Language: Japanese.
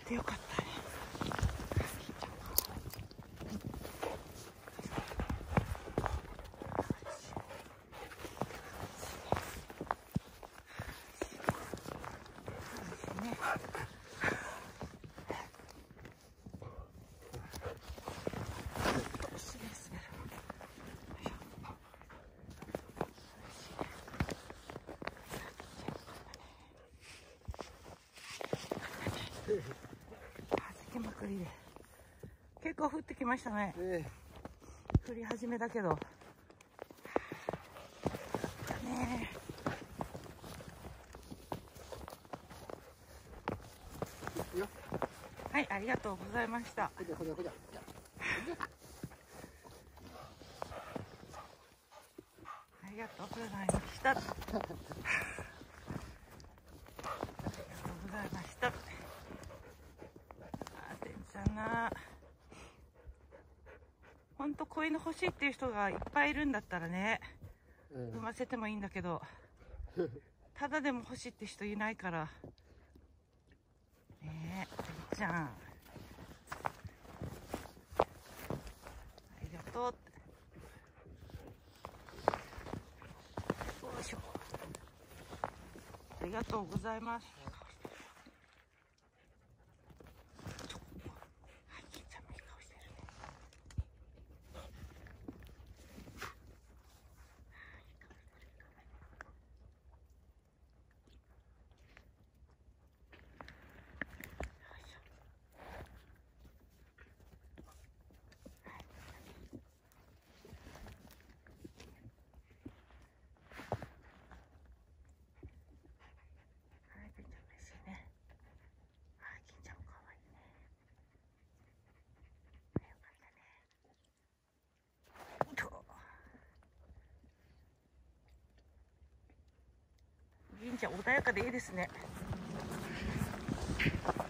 てよかったね。はじけまくりで結構降ってきましたね。降り始めだけどね。はい、ありがとうございました。ありがとうございました。ありがとうございました。てんちゃんな。ほんと子犬欲しいっていう人がいっぱいいるんだったらね、産ませてもいいんだけど、ただでも欲しいって人いないから。ねえ、てんちゃん。ありがとうって。よいしょ。ありがとうございます。銀ちゃん穏やかでいいですね。